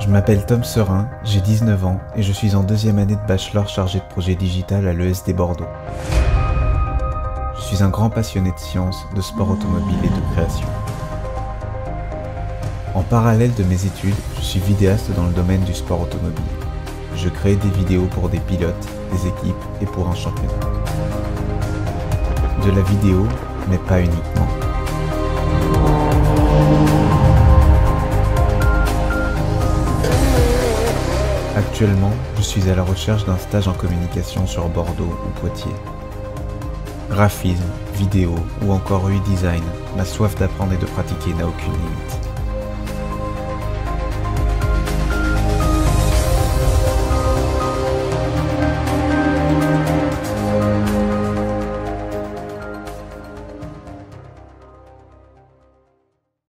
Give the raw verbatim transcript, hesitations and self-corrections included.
Je m'appelle Tom Serin, j'ai dix-neuf ans et je suis en deuxième année de bachelor chargé de projet digital à l'E S D Bordeaux. Je suis un grand passionné de sciences, de sport automobile et de création. En parallèle de mes études, je suis vidéaste dans le domaine du sport automobile. Je crée des vidéos pour des pilotes, des équipes et pour un championnat. De la vidéo, mais pas uniquement. Actuellement, je suis à la recherche d'un stage en communication sur Bordeaux ou Poitiers. Graphisme, vidéo ou encore U I design, ma soif d'apprendre et de pratiquer n'a aucune limite.